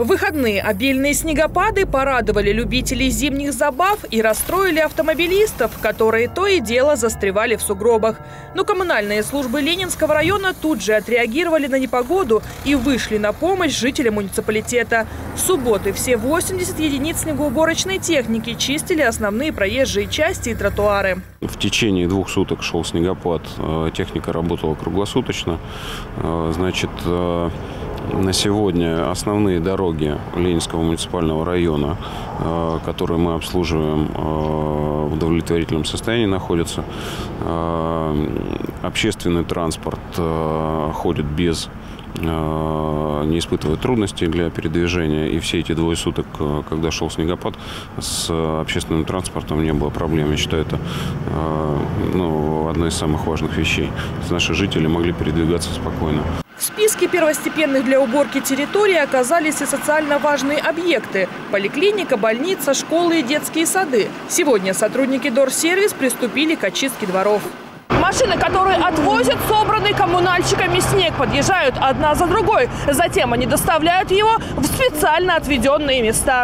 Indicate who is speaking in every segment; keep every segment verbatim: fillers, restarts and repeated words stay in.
Speaker 1: В выходные обильные снегопады порадовали любителей зимних забав и расстроили автомобилистов, которые то и дело застревали в сугробах. Но коммунальные службы Ленинского района тут же отреагировали на непогоду и вышли на помощь жителям муниципалитета. В субботы все восемьдесят единиц снегоуборочной техники чистили основные проезжие части и тротуары.
Speaker 2: В течение двух суток шел снегопад, техника работала круглосуточно. Значит, на сегодня основные дороги Ленинского муниципального района, которые мы обслуживаем, в удовлетворительном состоянии находятся. Общественный транспорт ходит без, не испытывает трудностей для передвижения. И все эти двое суток, когда шел снегопад, с общественным транспортом не было проблем. Я считаю, это ну, одна из самых важных вещей. Наши жители могли передвигаться спокойно.
Speaker 1: В списке первостепенных для уборки территории оказались и социально важные объекты – поликлиника, больница, школы и детские сады. Сегодня сотрудники Дорсервис приступили к очистке дворов. Машины, которые отвозят собранный коммунальщиками снег, подъезжают одна за другой. Затем они доставляют его в специально отведенные места.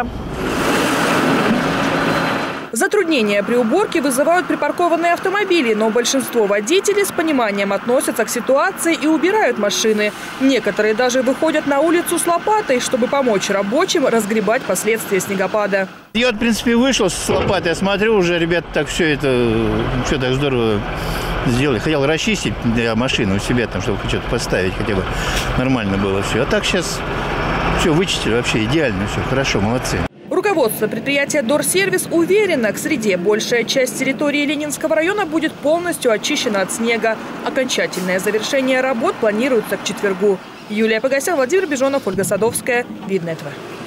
Speaker 1: Затруднения при уборке вызывают припаркованные автомобили, но большинство водителей с пониманием относятся к ситуации и убирают машины. Некоторые даже выходят на улицу с лопатой, чтобы помочь рабочим разгребать последствия снегопада.
Speaker 3: Я, в принципе, вышел с лопатой, я смотрю, уже ребята так все это, все так здорово сделали. Хотел расчистить для машины у себя, там, чтобы что-то поставить, хотя бы нормально было все. А так сейчас все вычистили, вообще идеально, все хорошо, молодцы.
Speaker 1: Руководство предприятия Дорсервис уверено, к среде большая часть территории Ленинского района будет полностью очищена от снега. Окончательное завершение работ планируется к четвергу. Юлия Погосян, Владимир Бежонов, Ольга Садовская. Видное ТВ.